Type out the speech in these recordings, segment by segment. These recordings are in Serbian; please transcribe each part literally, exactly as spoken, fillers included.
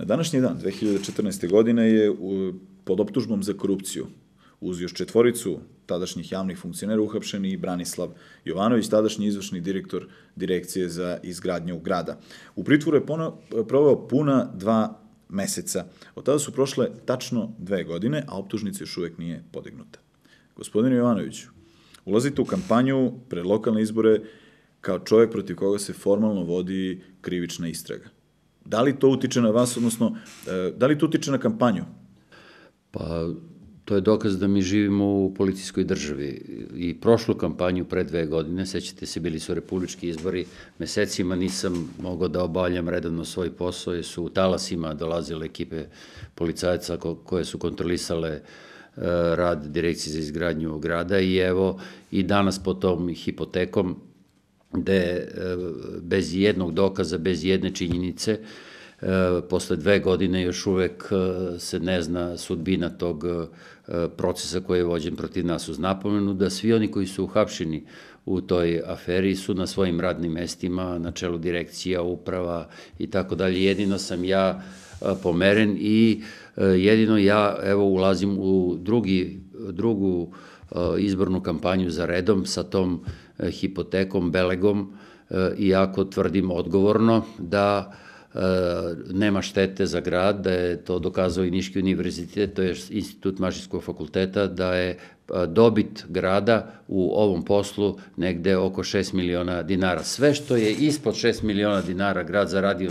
današnji dan, dve hiljade četrnaeste. godine, je pod optužbom za korupciju uz još četvoricu tadašnjih javnih funkcionera uhapšen i Branislav Jovanović, tadašnji izvršni direktor Direkcije za izgradnju grada. U pritvoru je proveo puna dva meseca. Od tada su prošle tačno dve godine, a optužnica još uvek nije podignuta. Gospodine Jovanoviću, ulazite u kampanju pred lokalne izbore kao čovjek protiv koga se formalno vodi krivična istraga. Da li to utiče na vas, odnosno, da li to utiče na kampanju? Pa, to je dokaz da mi živimo u policijskoj državi. I prošlu kampanju pre dve godine, sećate se, bili su republički izbori, mesecima nisam mogao da obavljam redovno svoj posao, jer su u talasima dolazile ekipe policajaca koje su kontrolisale rad Direkcije za izgradnju grada i evo i danas pod tom hipotekom gde bez jednog dokaza, bez jedne činjenice, posle dve godine još uvek se ne zna sudbina tog procesa koji je vođen protiv nas, uz napomenu da svi oni koji su uhapšeni u toj aferi su na svojim radnim mestima, na čelu direkcija, uprava i tako dalje. Jedino sam ja pomeren i jedino ja, evo, ulazim u drugi, drugu izbornu kampanju za redom sa tom hipotekom, belegom, iako tvrdim odgovorno da nema štete za grad, da je to dokazao i Niški univerzitet, to je Institut Mašinskog fakulteta, da je dobit grada u ovom poslu negde oko šest miliona dinara. Sve što je ispod šest miliona dinara grad zaradio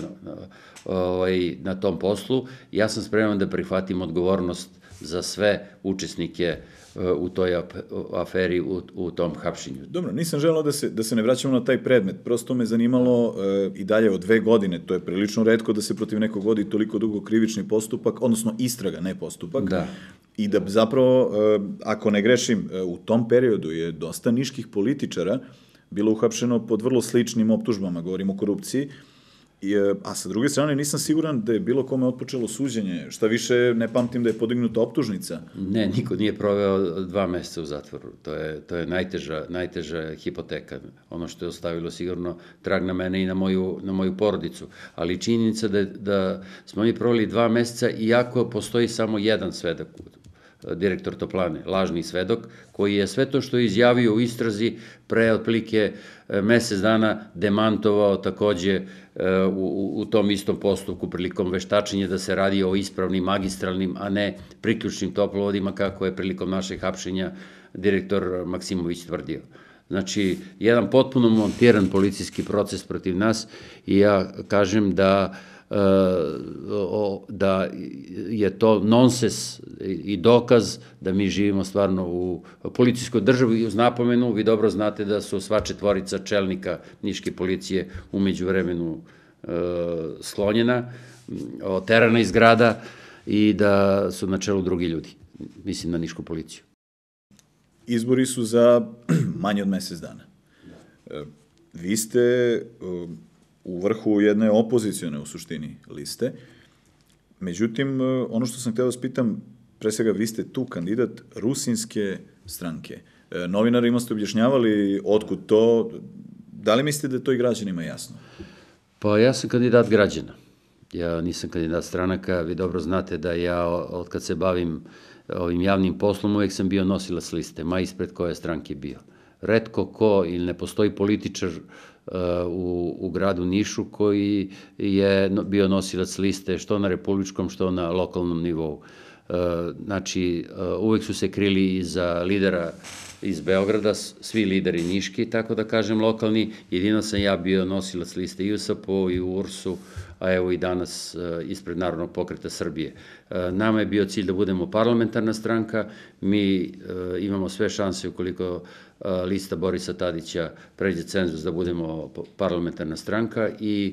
na tom poslu, ja sam spreman da prihvatim odgovornost za sve učesnike u toj aferi, u tom hapšenju. Dobro, nisam želeo da se ne vraćamo na taj predmet, prosto me zanimalo i dalje od dve godine, to je prilično retko da se protiv nekog vodi toliko dugo krivični postupak, odnosno istraga, ne postupak, i da zapravo, ako ne grešim, u tom periodu je dosta niških političara bilo uhapšeno pod vrlo sličnim optužbama, govorimo o korupciji, a sa druge strane nisam siguran da je bilo kome otpočelo suđenje, šta više ne pamtim da je podignuta optužnica. Ne, niko nije proveo dva meseca u zatvoru, to je najteža hipoteka, ono što je ostavilo sigurno trag na mene i na moju porodicu, ali činjenica da smo mi proveli dva meseca iako postoji samo jedan svedok, direktor Toplane, lažni svedok, koji je sve to što je izjavio u istrazi pre otprilike mesec dana demantovao takođe u tom istom postupku prilikom veštačenja da se radi o ispravnim magistralnim, a ne priključnim toplovodima kako je prilikom našeg hapšenja direktor Maksimović tvrdio. Znači, jedan potpuno montiran policijski proces protiv nas i ja kažem da da je to nonsens i dokaz da mi živimo stvarno u policijskoj državi i uz napomenu, vi dobro znate da su sva četvorica čelnika niške policije umeđu vremenu sklonjena, oterana iz grada i da su na čelu drugi ljudi, mislim na nišku policiju. Izbori su za manje od mesec dana. Vi ste u vrhu jedne opozicione, u suštini, liste. Međutim, ono što sam htio da vas pitam, pre svega, vi ste tu kandidat Rusinske stranke. Novinarima ste objašnjavali otkud to, da li mislite da je to i građanima jasno? Pa ja sam kandidat građana. Ja nisam kandidat stranaka, vi dobro znate da ja, od kad se bavim ovim javnim poslom, uvek sam bio nosilac liste, ma ispred koje stranke bio. Retko ko, ili ne postoji političar u gradu Nišu koji je bio nosilac liste što na republičkom, što na lokalnom nivou. Znači, uvek su se krili iza lidera iz Beograda, svi lideri niški, tako da kažem lokalni, jedino sam ja bio nosilac liste i u S P O i u U R S-u, a evo i danas ispred Narodnog pokreta Srbije. Nama je bio cilj da budemo parlamentarna stranka, mi imamo sve šanse ukoliko lista Borisa Tadića pređe cenzus da budemo parlamentarna stranka i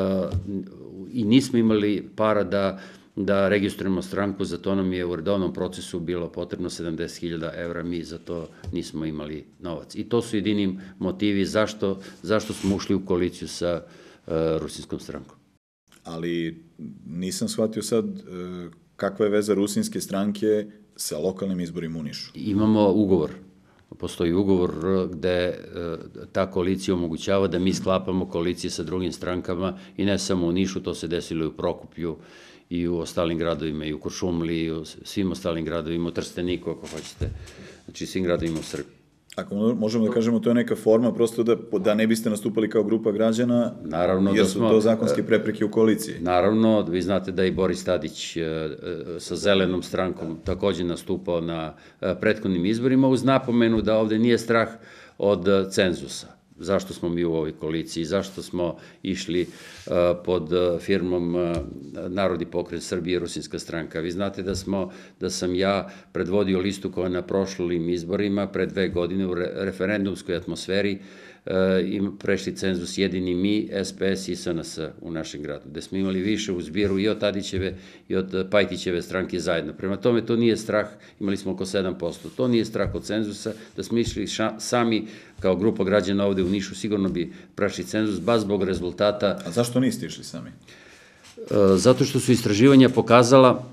nismo imali para da da registrujemo stranku, za to nam je u redovnom procesu bilo potrebno sedamdeset hiljada evra, mi za to nismo imali novac. I to su jedini motivi zašto smo ušli u koaliciju sa Rusinskom strankom. Ali nisam shvatio sad kakva je veza Rusinske stranke sa lokalnim izborima u Nišu. Imamo ugovor. Postoji ugovor gde ta koalicija omogućava da mi sklapamo koalicije sa drugim strankama i ne samo u Nišu, to se desilo i u Prokuplju i u ostalim gradovima, i u Kuršumliji, i u svim ostalim gradovima, u Trsteniku, ako hoćete, znači svim gradovima u Srbiji. Ako možemo da kažemo, to je neka forma prosto da, da ne biste nastupali kao grupa građana, naravno jer da su smo, to zakonske prepreke u koaliciji. Naravno, vi znate da je i Boris Tadić sa Zelenom strankom takođe nastupao na prethodnim izborima, uz napomenu da ovde nije strah od cenzusa. Zašto smo mi u ovoj koaliciji, zašto smo išli pod firmom Narodni pokret Srbije i Rusinska stranka. Vi znate da smo, da sam ja predvodio listu koja na prošlim izborima pre dve godine u referendumskoj atmosferi i prešli cenzus jedini mi, S P S i S N S u našem gradu, gde smo imali više u zbiru i od Tadićeve i od Pajtićeve stranke zajedno. Prema tome, to nije strah, imali smo oko sedam posto, to nije strah od cenzusa, da smo išli sami kao grupa građana ovde u Nišu, sigurno bi prešli cenzus, baš zbog rezultata. A zašto niste išli sami? Zato što su istraživanja pokazala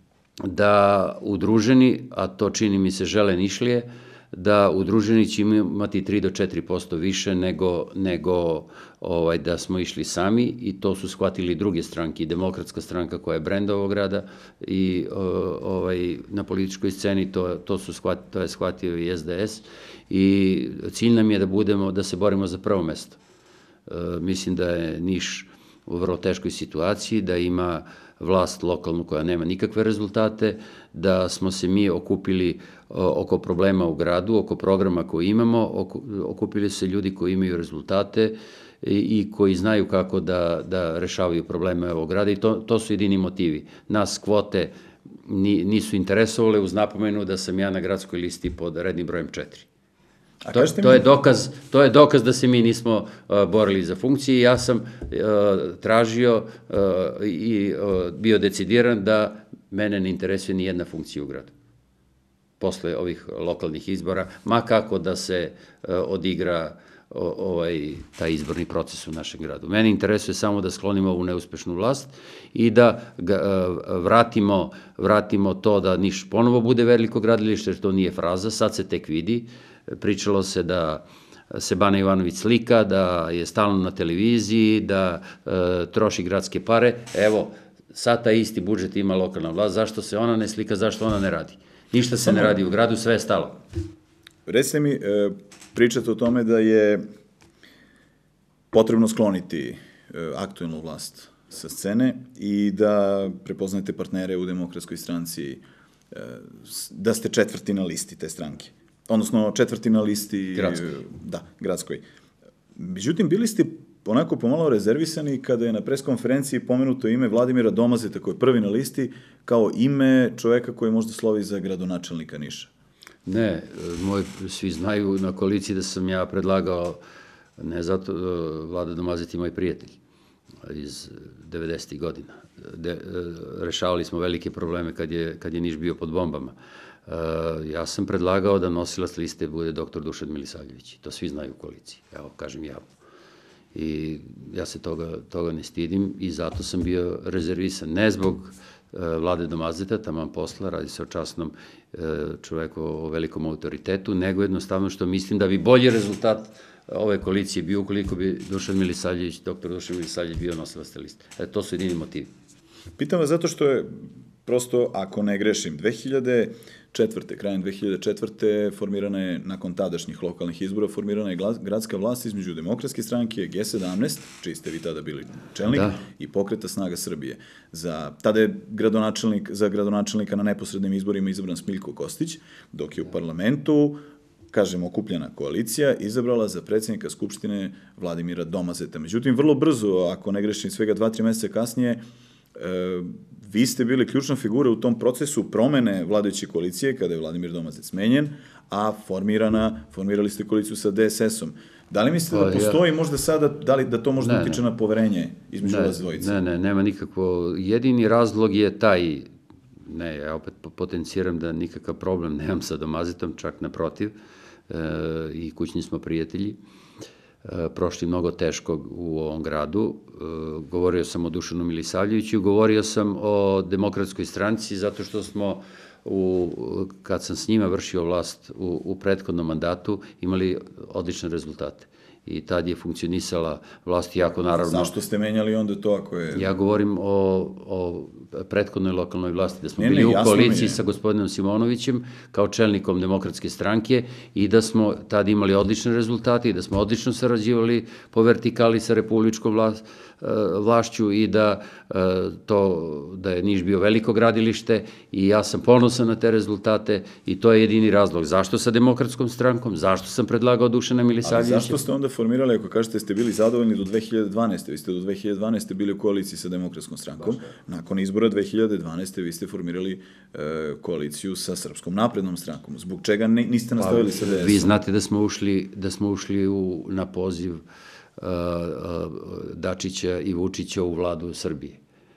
da udruženi, a to čini mi se žele Nišlije, da udruženi će imati tri do četiri posto više nego, nego ovaj, da smo išli sami, i to su shvatili druge stranke, i Demokratska stranka koja je brend ovog grada i ovaj, na političkoj sceni, to, to, su shvat, to je shvatio i S D S, i cilj nam je da budemo, da se borimo za prvo mesto. E, mislim da je Niš u vrlo teškoj situaciji, da ima vlast lokalnu koja nema nikakve rezultate, da smo se mi okupili oko problema u gradu, oko programa koji imamo, okupili se ljudi koji imaju rezultate i koji znaju kako da, da rešavaju probleme ovog grada, i to, to su jedini motivi. Nas kvote nisu interesovale, uz napomenu da sam ja na gradskoj listi pod rednim brojem četiri. To, to, je dokaz, to je dokaz da se mi nismo uh, borili za funkcije. Ja sam uh, tražio uh, i uh, bio decidiran da mene ne interesuje ni jedna funkcija u gradu posle ovih lokalnih izbora, ma kako da se uh, odigra o, ovaj, taj izborni proces u našem gradu. Mene interesuje samo da sklonimo ovu neuspešnu vlast i da ga, uh, vratimo, vratimo to da Niš ponovo bude veliko gradilište, jer to nije fraza, sad se tek vidi. Pričalo se da se Bana Ivanović slika, da je stalno na televiziji, da e, troši gradske pare. Evo, sad taj isti budžet ima lokalna vlast, zašto se ona ne slika, zašto ona ne radi? Ništa se ne radi u gradu, sve je stalo. Recite mi, e, pričate o tome da je potrebno skloniti e, aktuelnu vlast sa scene i da prepoznate partnere u Demokratskoj stranci, e, da ste četvrti na listi te stranke. Odnosno četvrti na listi gradskoj. Da, gradskoj. Međutim, bili ste onako pomalo rezervisani kada je na preskonferenciji pomenuto ime Vladimira Domazeta, koji je prvi na listi, kao ime čoveka koji možda slovi za gradonačelnika Niša. Ne, moj, svi znaju na koaliciji da sam ja predlagao, ne zato, Vlada Domazet je moj prijatelj iz devedesetih godina. De, rešavali smo velike probleme kad je, kad je Niš bio pod bombama. Uh, ja sam predlagao da nosilac liste bude doktor Dušan Milisavljević. To svi znaju u koaliciji. Evo, kažem javno. I ja se toga, toga ne stidim i zato sam bio rezervisan. Ne zbog uh, Vlade Domazeta, taman posla, radi se o časnom uh, čoveku, o velikom autoritetu, nego jednostavno što mislim da bi bolji rezultat ove koalicije bio ukoliko bi Dušan Milisavljević, doktor Dušan Milisavljević bio nosilac liste. E, to su jedini motivi. Pitam vas zato što je prosto, ako ne grešim, dve hiljade četvrte. krajem dve hiljade četvrte. formirana je, nakon tadašnjih lokalnih izbora, formirana je gradska vlast između Demokratske stranke, G sedamnaest, čiji ste vi tada bili čelnik, da, i Pokreta Snaga Srbije. Za, tada je gradonačelnik, za gradonačelnika na neposrednim izborima izabran Smiljko Kostić, dok je u parlamentu, kažem, okupljena koalicija, izabrala za predsjednika Skupštine Vladimira Domazeta. Međutim, vrlo brzo, ako ne grešim, svega dva, tri meseca kasnije, e, vi ste bili ključna figura u tom procesu promene vladajuće koalicije, kada je Vladimir Domazet smenjen, a formirana, formirali ste koaliciju sa D S S-om. Da li mislite da postoji možda sada, da li da to možda utiče na poverenje između vas dvojice? Ne, ne, nema nikakvo. Jedini razlog je taj, ne, ja opet potenciram da nikakav problem nemam sa Domazetom, čak naprotiv, e, i kućni smo prijatelji. Prošli mnogo teško u ovom gradu. Govorio sam o Dušanu Milisavljeviću, govorio sam o Demokratskoj stranci, zato što smo, u, kad sam s njima vršio vlast u, u prethodnom mandatu, imali odlične rezultate. i tad je funkcionisala vlast jako naravno... Zašto ste menjali onda to ako je... Ja govorim o, o prethodnoj lokalnoj vlasti, da smo ne, bili ne, u koaliciji sa gospodinom Simonovićem kao čelnikom Demokratske stranke i da smo tad imali odlične rezultate i da smo odlično sarađivali po vertikali sa republičkom vlast, vlašću i da, to, da je Niš bio veliko gradilište i ja sam ponosan na te rezultate i to je jedini razlog. Zašto sa Demokratskom strankom? Zašto sam predlagao Dušana Milisavljevića? Ali zašto ste onda formirali, ako kažete ste bili zadovoljni do dve hiljade dvanaeste. Vi ste do dve hiljade dvanaeste bili u koaliciji sa Demokratskom strankom. Nakon izbora dve hiljade dvanaeste. vi ste formirali e, koaliciju sa Srpskom naprednom strankom. Zbog čega ne, niste nastavili sa D S om? Vi znate da smo ušli, da smo ušli u, na poziv Dačića i Vučića u vladu Srbije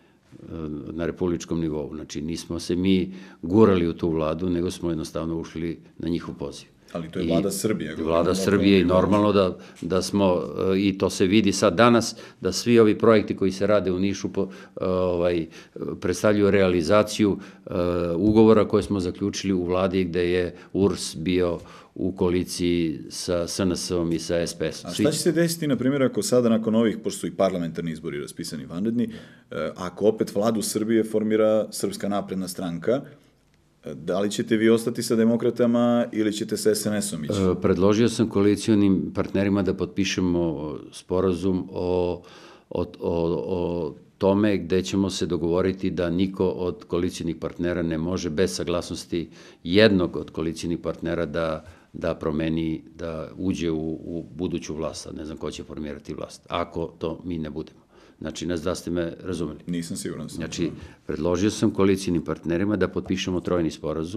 na republičkom nivou. Znači, nismo se mi gurali u tu vladu, nego smo jednostavno ušli na njihov poziv. Ali to je vlada Srbije. Vlada Srbije i normalno da, da smo, i to se vidi sad danas, da svi ovi projekti koji se rade u Nišu po, ovaj, predstavljaju realizaciju uh, ugovora koje smo zaključili u vladi gde je U R S bio u koaliciji sa S N S om i sa S P S om. A šta će se desiti, na primjer, ako sada nakon ovih, pošto su i parlamentarni izbori raspisani vanredni, ako opet vladu Srbije formira Srpska napredna stranka, da li ćete vi ostati sa demokratama ili ćete sa S N S om ići? Predložio sam koalicijonim partnerima da potpišemo sporazum o, o, o, o tome gde ćemo se dogovoriti da niko od koalicijonih partnera ne može bez saglasnosti jednog od koalicijonih partnera da, da promeni, da uđe u, u buduću vlast. Ne znam ko će formirati vlast, ako to mi ne budemo. Znači, nas da ste me razumeli. Nisam siguran. Sam. Znači, predložio sam koalicijonim partnerima da potpišemo trojni sporazum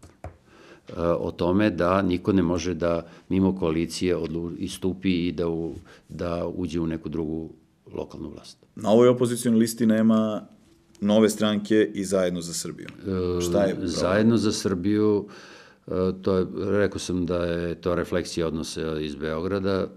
uh, o tome da niko ne može da mimo koalicije odlu, istupi i da, u, da uđe u neku drugu lokalnu vlast. Na ovoj opozicijalnoj listi nema Nove stranke i Zajedno za Srbiju. Šta je upravo? Zajedno za Srbiju, to je, rekao sam da je to refleksija odnosa iz Beograda.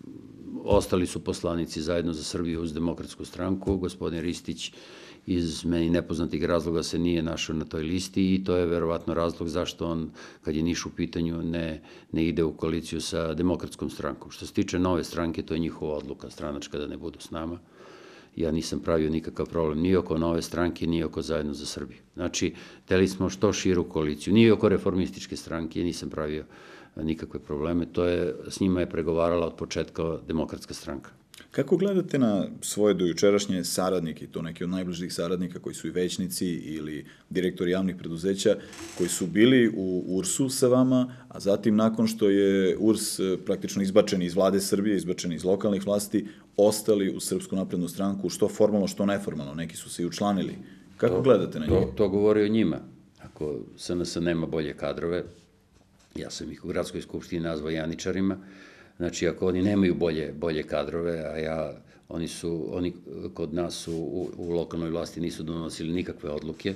Ostali su poslanici Zajedno za Srbiju uz Demokratsku stranku. Gospodin Ristić iz meni nepoznatih razloga se nije našao na toj listi i to je verovatno razlog zašto on, kad je Niš u pitanju, ne, ne ide u koaliciju sa Demokratskom strankom. Što se tiče Nove stranke, to je njihova odluka stranačka da ne budu s nama. Ja nisam pravio nikakav problem ni oko Nove stranke, ni oko Zajedno za Srbiju. Znači, teli smo što širu koaliciju, ni oko Reformističke stranke, nisam pravio nikakve probleme. To je, s njima je pregovarala od početka Demokratska stranka. Kako gledate na svoje dojučerašnje saradnike, to neki od najbližih saradnika koji su i većnici ili direktori javnih preduzeća, koji su bili u U R S-u sa vama, a zatim nakon što je U R S praktično izbačen iz vlade Srbije, izbačen iz lokalnih vlasti, ostali u Srpsku naprednu stranku, što formalno, što neformalno, neki su se i učlanili. Kako to, gledate na njih? To, to govori o njima. Ako S N S nema bolje kadrove, ja sam ih u gradskoj skupštini nazvao janičarima, znači, ako oni nemaju bolje, bolje kadrove, a ja, oni su, oni kod nas su u, u lokalnoj vlasti nisu donosili nikakve odluke,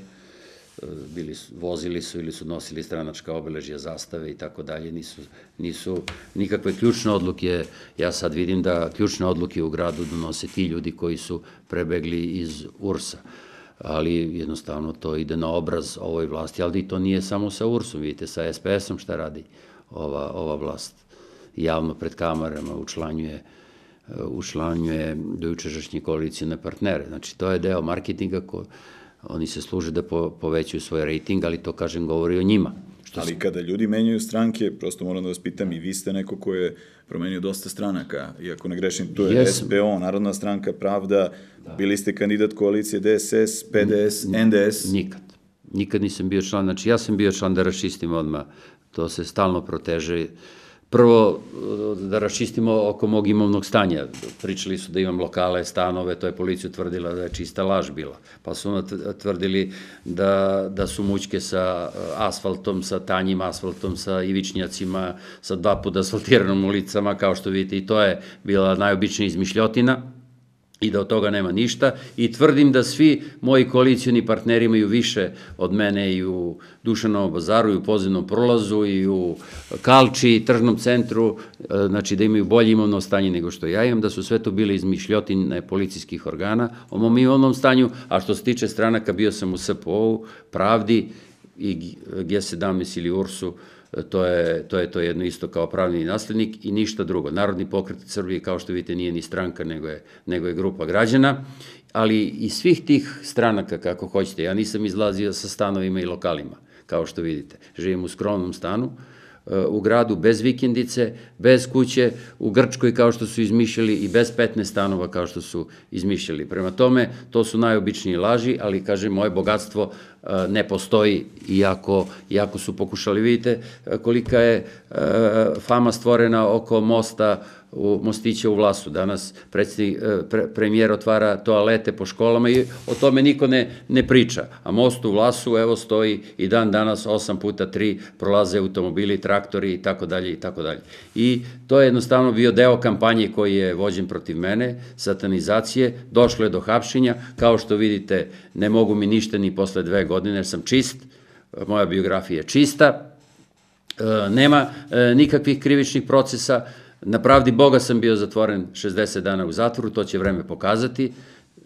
bili su, vozili su ili su nosili stranačka obeležja, zastave i tako dalje, nisu, nisu nikakve ključne odluke. Ja sad vidim da ključne odluke u gradu donose ti ljudi koji su prebegli iz U R S-a, ali jednostavno to ide na obraz ovoj vlasti, ali to nije samo sa U R S-om, vidite, sa S P S om šta radi ova, ova vlast. Javno pred kamerama učlanjuje, učlanjuje dojučerašnje koalicijne partnere. Znači, to je deo marketinga, ko, oni se služe da po, povećaju svoj rejting, ali to, kažem, govori o njima. Što ali kada ljudi menjaju stranke, prosto moram da vas pitam, i vi ste neko ko je promenio dosta stranaka, iako ne grešim, to je yes. S P O, Narodna stranka, Pravda, da. Bili ste kandidat koalicije D S S, P D S, N D S. Nikad. Nikad nisam bio član, znači ja sam bio član, da raščistim odmah, to se stalno proteže. Prvo, da raščistimo oko mog imovnog stanja. Pričali su da imam lokale, stanove, to je policija tvrdila da je čista laž bila. Pa su ono tvrdili da, da su mućke sa asfaltom, sa tanjim asfaltom, sa ivičnjacima, sa dva puta asfaltiranom ulicama, kao što vidite, i to je bila najobičnija izmišljotina i da od toga nema ništa. I tvrdim da svi moji koalicijoni partneri imaju više od mene i u Dušanovom bazaru, i u Pozivnom prolazu, i u Kalči, i Tržnom centru, znači da imaju bolje imovno stanje nego što ja imam, da su sve to bile izmišljotine policijskih organa o mom imovnom stanju, a što se tiče stranaka, bio sam u S P O-u, Pravdi i G sedamnaest ili U R S-u, to je, to je to jedno isto kao pravni naslednik i ništa drugo. Narodni pokret Srbije, kao što vidite, nije ni stranka, nego je, nego je grupa građana, ali iz svih tih stranaka, kako hoćete, ja nisam izlazio sa stanovima i lokalima, kao što vidite. Živim u skromnom stanu, u gradu, bez vikendice, bez kuće, u Grčkoj kao što su izmišljali i bez petnaest stanova kao što su izmišljali. Prema tome, to su najobičnije laži, ali, kažem, moje bogatstvo ne postoji, iako, iako su pokušali. Vidite kolika je fama stvorena oko mosta u Mostića u Vlasu. Danas predsjednik, pre, premijer otvara toalete po školama i o tome niko ne, ne priča. A most u Vlasu, evo, stoji i dan danas osam puta tri prolaze automobili, traktori i tako dalje i tako dalje. I to je jednostavno bio deo kampanje koji je vođen protiv mene, satanizacije, došlo je do hapšenja. Kao što vidite, ne mogu mi ništa ni posle dve godine, jer sam čist, moja biografija je čista, nema nikakvih krivičnih procesa. Na pravdi Boga sam bio zatvoren šezdeset dana u zatvoru, to će vreme pokazati,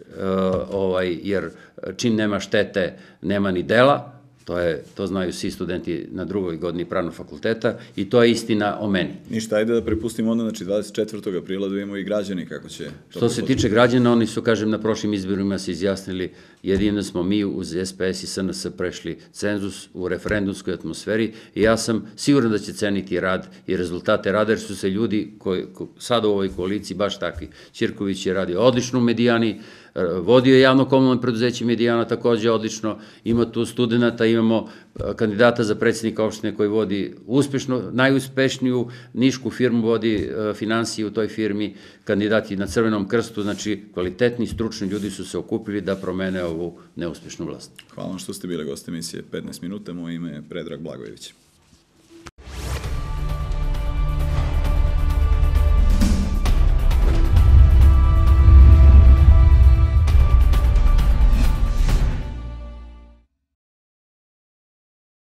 jer čim nema štete, nema ni dela, to znaju svi studenti na drugoj godini pravnog fakulteta i to je istina o meni. Ništa, ajde da prepustimo onda, znači dvadeset četvrtog aprila da vidimo i građani kako će... Što se tiče građana, oni su, kažem, na prošlim izborima se izjasnili, jedino smo mi uz S P S i S N S prešli cenzus u referendumskoj atmosferi i ja sam siguran da će ceniti rad i rezultate rada, jer su se ljudi koji sad u ovoj koaliciji baš takvi. Ćirković je radio odlično u Medijani, vodio je javno komunalno preduzeće Medijana takođe odlično, ima tu studenta, imamo kandidata za predsjednika opštine koji vodi uspešno, najuspešniju nišku firmu, vodi finansije u toj firmi, kandidati na Crvenom krstu, znači kvalitetni, stručni ljudi su se okupili da promene ovu neuspešnu vlast. Hvala vam što ste bili gost emisije petnaest minuta, moje ime je Predrag Blagojević.